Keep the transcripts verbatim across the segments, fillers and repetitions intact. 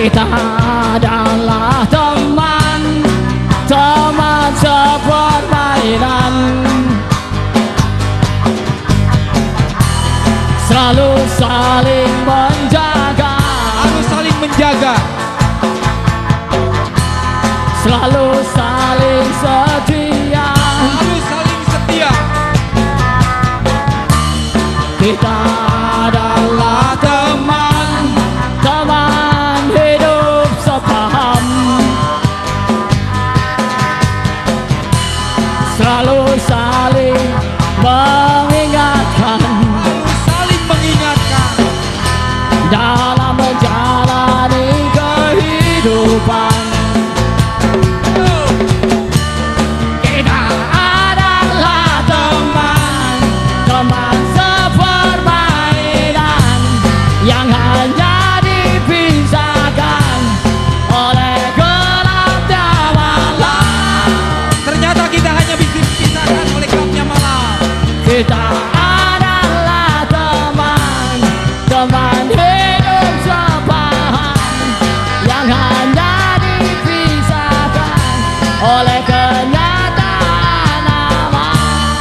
Kita adalah teman, teman sepermainan, selalu saling menjaga, harus saling menjaga, selalu saling setia, harus saling setia. Kita adalah teman, teman hidup sepaham, selalu saling mengingatkan, Harus saling mengingatkan dalam menjalani kehidupan. Kita adalah teman, teman sepermainan yang hanya dipisahkan oleh gelapnya malam. Ternyata kita hanya bisa dipisahkan oleh gelapnya malam. Kita adalah teman, teman hidup sepaham yang hanya dipisahkan oleh kenyataan alam.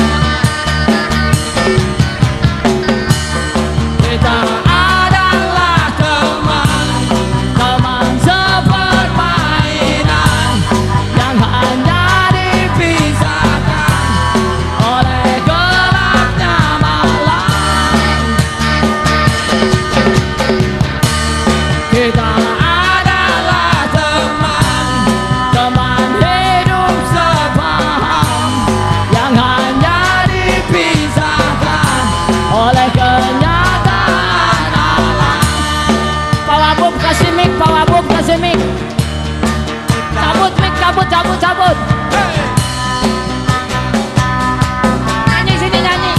Kita adalah teman, teman sepermainan yang hanya dipisahkan oleh gelapnya malam. Kita adalah teman, teman hidup sepaham yang hanya dipisahkan oleh kenyataan alam. Pawabub kasih mic, pawabub kasih mic. Cabut mic, cabut, cabut, cabut. Nyanyi sini nyanyi.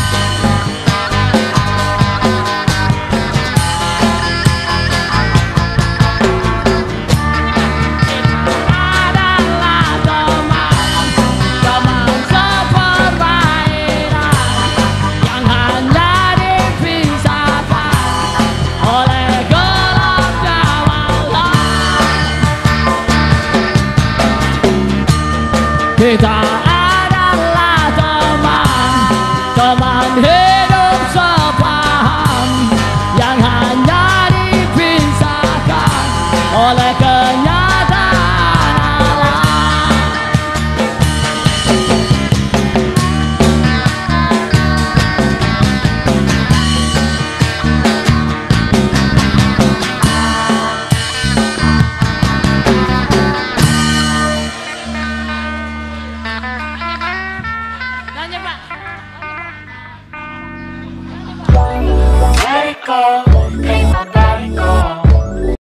Adalah teman, teman sepermainan yang hanya dipisahkan oleh gelapnya malam. Kita adalah teman, teman hidup sepaham yang hanya dipisahkan oleh kenyataan alam. Nyanyi Pak. Let it go, make my body go.